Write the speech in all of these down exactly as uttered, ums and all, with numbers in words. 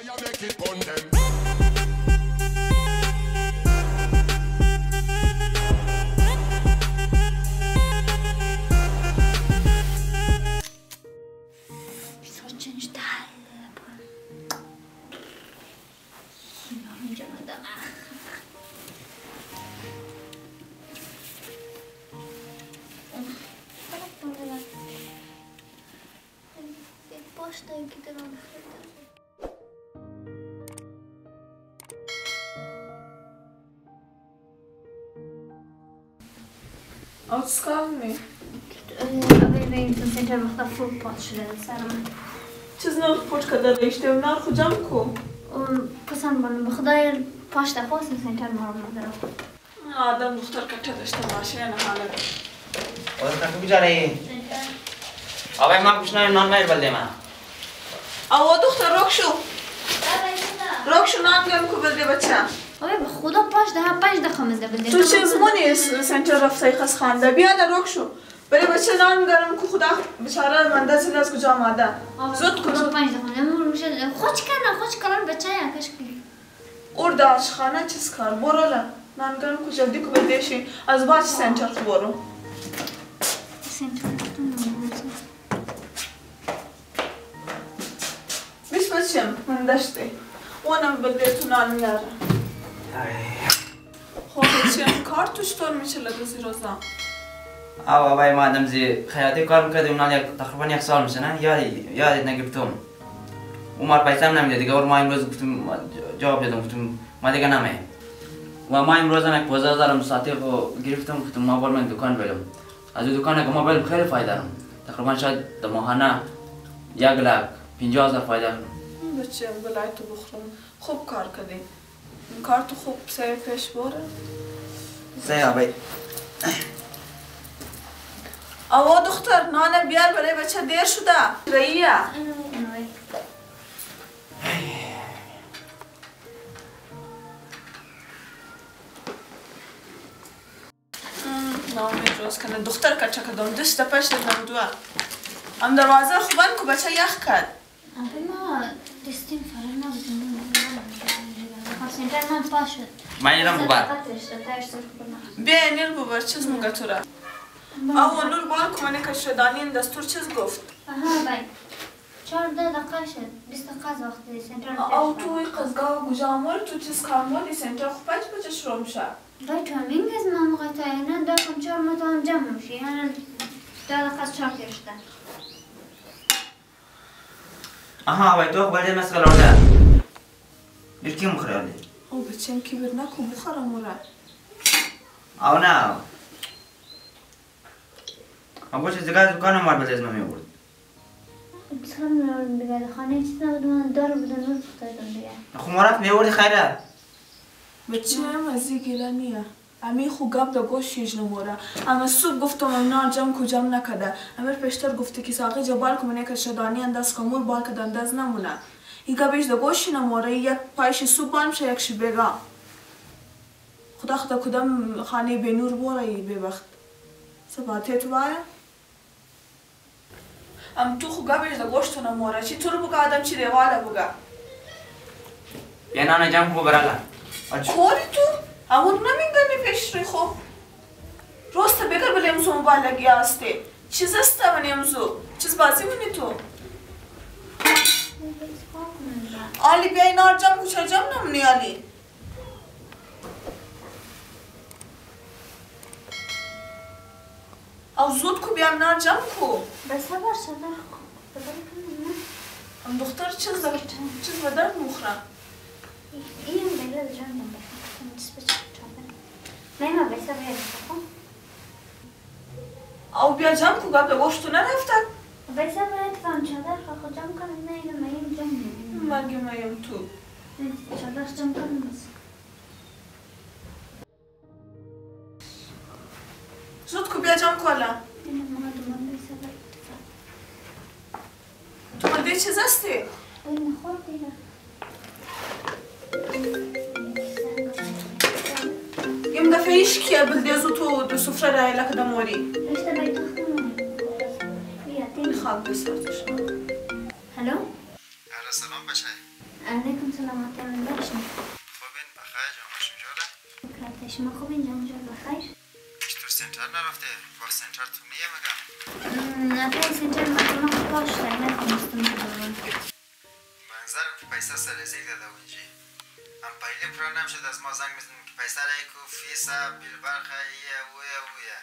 او تسکال می؟ اولی بگیم تو سنتر وقتا فول پات شده سرم چیز نو پوچ کده ریشته و نار خجم کو؟ پسند بانم به خدای پاش دخواست سنتر مارم ندارم آدم دختر کته داشته باشه نه حالا اوه کتو بیچاره ای؟ آبای ما کشنای نان میر بلده ما اوه دختر روک شو روک شو نان گرم کو بلده بچه اوه به خدا پاش ده پنج دقیقه مزده بلده تو چیز مونی سنتر رفته خس خانده بیا ده روک شو بله بچه نان گرم کو خدا بچاره مندازی از کجا آماده زود کنم پنج دقیقه نمور میشه خوش کنه خوش کنن بچه یا کشکی اور دارش خانه چیز کار برو لا نان گرم کو جلدی کو بلدهشی از باچ سنتر کو برو سنتر بیس بچم من داشته اونم بلده تو نان میاره خب بچم کار توش طور میشه لگزی روزا او آبای ما آدم زی خیاطی کار میکرد اونال یک تقریبا یک سال میشه نه یادی یادت نگرفتم اون مار پیسه هم نمیده دیگه اور ما امروز گفتم جواب دادم گفتم ما دیگه نمیه و ما امروز هم یک پانزده هزار ساعتی رو گرفتم گفتم ما برم دکان برم از اون دکان که ما برم خیلی فایده دارم تقریبا شاید در ماهانه یک لاک پنجاه هزار فایده دارم بچه بلای تو بخورم خوب کار کردی این کار تو خوب سه پیش بره سه آبای آوا دختر نانه بیار برای بچه دیر شده رئیه نامه روز کنه دختر کچه کدام دست پش دادم دوه هم دروازه خوبان که بچه یخ کرد ما دستیم فرار نبودیم سنتر من پاش شد من ایرم ببر بیا نیل ببر چیز مگه تو را آوا نور بال که منه که شدانی این دستور چیز گفت آها بای چهارده دقیقه شد بیست دقیقه از وقتی سنتر او توی قزگاه گوجه آمار تو چیز کار مالی سنتر خوب پنج بچه شروع میشه بای تو همین گز من موقع تا اینه دا کم چهار متا هم جمع میشه یعنی دو دقیقه از چهار کشته آها آبای تو بلده مسکل آرده بیر کی مخوره آلی؟ او بچه کی بیر نکو بخورم مورا او نه او باشه دیگه از دکانم مار بلده از من میورد بسرم نورم دیگه خانه چیز نبود من دار بوده نور بختایدم دیگه خو مرات میوردی خیره بچه هم ازی گیله نیه امی خو گب دا گوش شیش نموره اما صبح گفتم امنا جمع کجام نکده امیر پیشتر گفته که ساقی جبال که منه که شدانی انداز کمور بال که انداز نمونه این گبیش دا گوشی نموره یک پایش صبح بال میشه یک شی بگا خدا خدا کدام خانه به نور بوره ای به وقت سباته تو باره ام تو خو گبیش دا گوش تو نموره چی تو رو بگا آدم چی دیواله بگا یه نانه جمع کو برالا کوری تو؟ امور نمیگنی پیش ری خو روستا بگر بله امزو مبالگی هستی چیز است من امزو چیز بازی منی تو آلی بیا این آر جمع کچه جمع نمونی آلی او زود کو بیام نار جمع کو بس بر شده ام دختر چیز دار چیز بدر مخرم این بله جمع نمونی نه ما بسه باید بخون او بیا جمع کو قبل گوشتو نرفتن بسه باید فهم چادر خود جمع کنم نه اینو میم جمع نمیم مگه میم تو چادر جمع کنم بس زود کو بیا جمع کو الان اینو ما دومان بسه باید تو مده چیز هستی؟ این نخور دیگه یم دفعه ایش کیه بلدیزو تو دو سفره رای لکه دموری اشتا باید تخمونه بیا تین خواب بسرتش هلو؟ هلا سلام بچه علیکم سلام آتیم باشم. خوبین بخیر جان باشم جوره؟ شکر شما خوبین جان جان بخیر؟ چطور سنتر نرفته؟ با سنتر تو نیه مگم؟ نه تا سنتر مکمه خوب باشته نکنستم بودم. منظرم که پیسه سرزیگ داده اونجی. هم پیلی پرا نمشد از ما زنگ بزنیم که پیسه را یکو فیسا بیل برخه ایه اویه اویه.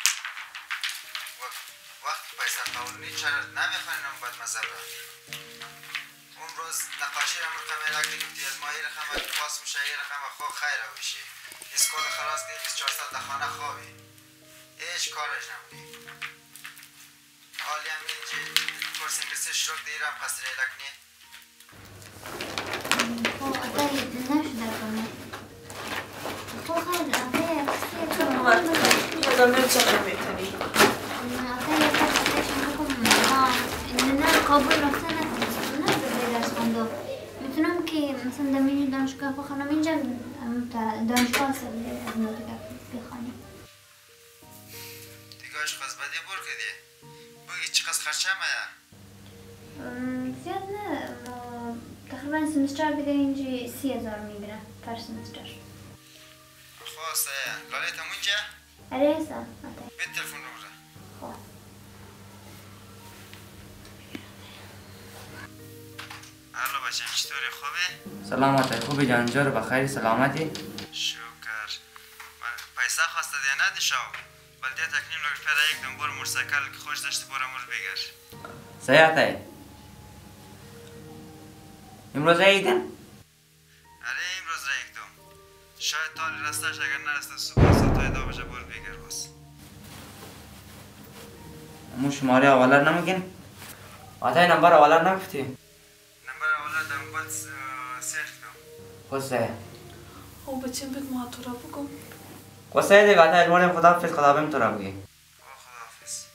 وقت پیسه قولنی چرا نمیخوانیم باید مذر را؟ اون روز نقاشی را مرکمه لگ دیگفتی از ما ای رقم اگه پاس میشه ای رقم خوب خیر روشی. اسکول خلاص که بیست و چهار ساعت خانه خوابی. هیچ کارش نمونی. حالی هم اینجی پرسنگسی شروع دیرم قصر ایلک نی؟ خب آتای نشده کنه. خب خیلی آتای قصه کنم وقت یادم نمیتونم میتونی آتای قصه شما کنم ما نه کابل رفته نکنستم نه به درس خونده. میتونم که مثلا دمینی دانشگاه بخونم اینجا دانشگاه هست از نوتگاه بخونیم. دیگهش خواست بدی بور کدی؟ بگی چی قصد خرچه همه؟ زیاد نه تقریبا سمستر دیگه اینجا سی هزار میگیرم پر سمستر. خواسته لالیت هم اونجا؟ اره هستم آتای بید تلفن رو بره. خب الو بچم چطوری خوبی؟ سلامت خوبی جان جور بخیر سلامتی شکر من پیسه خواسته دیگه ندی شو بلده تکنیم لگه پیدا یک دنبال مرسکل که خوش داشتی برا مر بگر سیعت ای امروز عیدن؟ اره امروز را یک دم شاید تالی رستش اگر نرسته صبح ساتای دا بجا بر بگر باز امو شماره اولر نمیگن؟ آتای نمبر اولر نگفتی؟ نمبر اولا دنبال سیخ دم خوسته او بچیم بید ما تو را بگم خوسته دیگه آتای المانیم خداحافظ خدا بیم تو را بگی او خداحافظ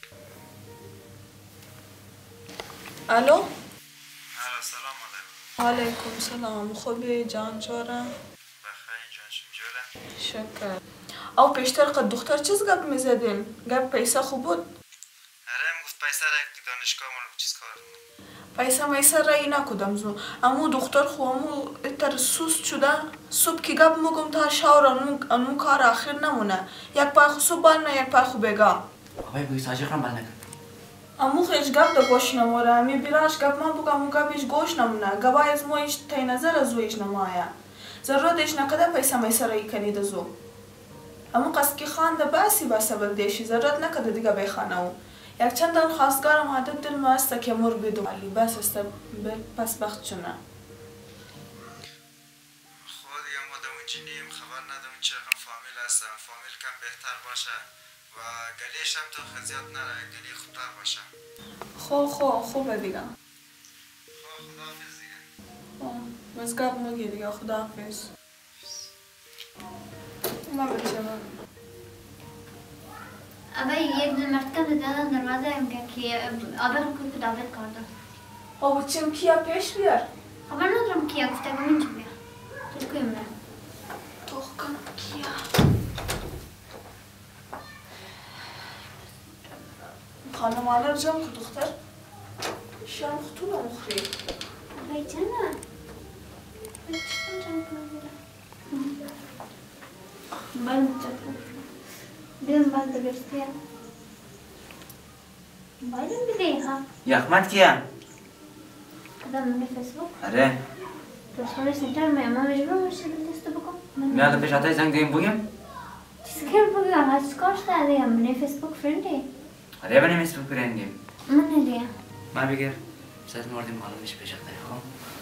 الو الو سلام علیکم علیکم سلام خوبی جان جوره بخیر جان شم جوره شکر او پیشتر قد دختر چیز گپ میزدین گپ پیسه خوب بود اره ام گفت پیسه را یک دانشگاه مال چیز کار پیسه میسر رای نکدم زو امو دختر خو امو اتر سوست شده صبح که گپ مگم تا شاور انمو, انمو کار آخر نمونه یک پای خو صبح بانه یک پای خو بگا آبای بگی ساجق رم بلنکن امو خیش گپ دا گوش نموره امی بیراش گپ من بگم امو گپ ایش گوش نمونه گبای از مو ایش تی نظر از ایش نمایه ضرورت ایش نکده پیسه میسر رای کنید زو امو قصد که خان دا باسی باسه بلدیشی ضرورت نکده دیگه بخانه او یک چند دن خواستگارم عادت دل ما است که مر بدو علی بس است پس بخت چونه خود یا ما در اونجا نیم خبر ندارم چه رقم فامیل هستم فامیل کم بهتر باشه و گلیش هم تو خزیات نره گلی خوبتر باشه خو خو خوبه دیگه خب خداحافظ دیگه خو بس گپ مگی دیگه خداحافظ ما بچه من ابای یک دو مرتکب دادن دروازه هم که آبر کوی که داوت کرده. او بچم کیا پیش بیار خبر ندارم کیا گفته گم اینجا بیار. تو کوی میره. توخ کنم کیا خانم آنر جمع که دختر شام خطول مخری ابای جانا. ابای چطور جمع کنم بیره. بال مچکم. بیام بال دبستیم. بالم بیده ها. یخمت کیا؟ کدام من فیسبوک. اره تو سوال سنتر می اما مجبور میشه دست بکن. میاد پیش آتای زنگ دیم بگیم؟ چیز کار بگم از کارش دادیم من فیسبوک فرندی. اره بنیم اسم بکرندیم من ندیم. ما بگر ساعت موردیم معلومش پیش آتای خب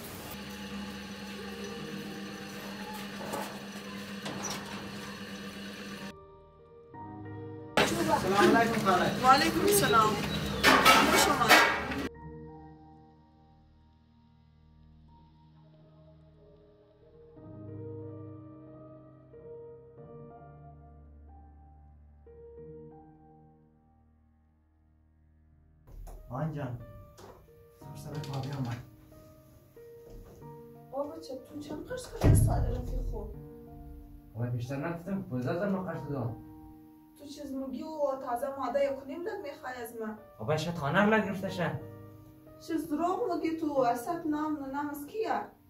سلام علیکم خاله و علیکم السلام خوش آمد آن جان سرسر بابی آمد بابا چه تو چند قرص کرده ساده رفی خوب آبای بیشتر نگفتم پوزده هزار ما قرض دادم تو چیز مگی و تازه ماده یک نیم لگ میخوای از من آبای شاید خانه لگ گرفته شه چیز دروغ مگی تو اصد نام و نام از کیه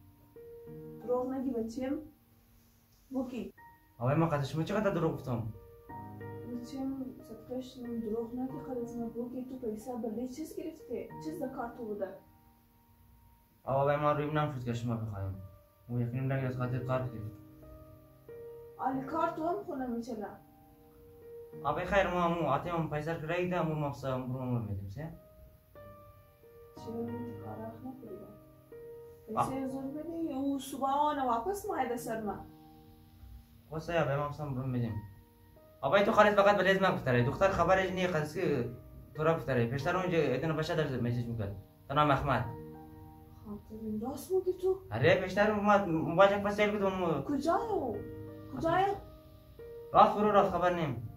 دروغ نگی بچیم بوکی آقای مقدس شما چقدر دروغ گفتم؟ بچیم صدقش دروغ نگی خود از من بوکی تو پیسه بلی چیز گرفته؟ چیز در کار تو بوده؟ آقای ما روی نمیشد که شما بخوایم او یقین نگی از خاطر کار کرد آلی کار تو هم خونه میچله آقای خیر ما مو آتی هم پیسه که رایی ده مو مقصد هم برو مو میدیم سه چرا میتی کار اخ نکریدم پیسه زور بدی او صبح آنه واپس مایده سر من خواسته یا بایم هم برو میدیم آقای تو خالص فقط بلیز من گفتره دختر خبرش نیه قدسی تو را گفتره پیشتر اونجا ادنه بشه در میسیج میکرد تنام احمد خاطرین راست موگی تو؟ اره پیشتر اومد مواجه پسیل کدوم کجای او؟ کجای؟ راست برو راست خبر نیم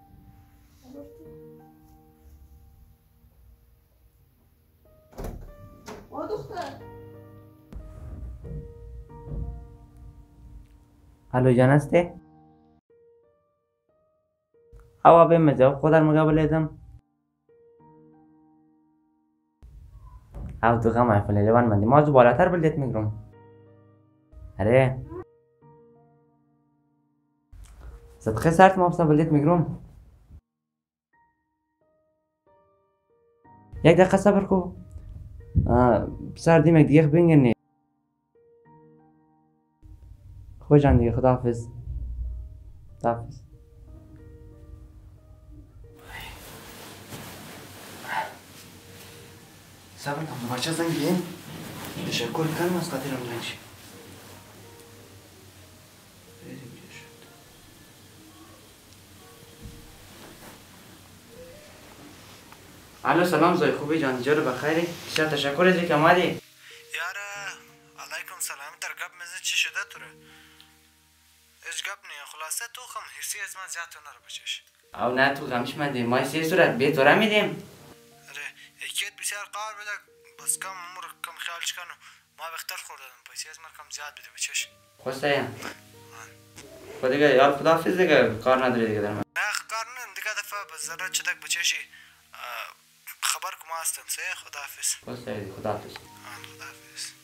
آ دختر الو جان هستی؟ هوا بیم جواب خودم مقابل ایدم او تو غم های فلیلی وان مندی ما جو بالاتر بلدیت میگرم اره صدقه سرت ما بسا بلدیت میگرم یک دقیقه صبر کو سر دیم یک دیگه بینگرنی خوش جان دیگه خداحافظ خداحافظ صبر کن بچه زنگ بیم تشکر کنم از خاطر اون رنجی الو سلام زای خوبی جان جور بخیری شب تشکر ازی که آمدی یاره علیکم سلام در گپ مزه چی شده توره هیچ گپ نیه خلاصه تو خم حسی از من زیاد تو نرو بچش او نه تو غمش مندی ما سی صورت به تو را میدیم اره یکیت بسیار قار بده بس کم عمر کم خیالش کنو ما بختر خوردم پیسی از من کم زیاد بده بچش خوسته یا خود دیگه یار خداحافظ دیگه کار نداری دیگه در من نه کار نه دیگه دفعه بس ذره چتک بچشی خبر کم هستم سه خداحافظ خوسته خداحافظ خداحافظ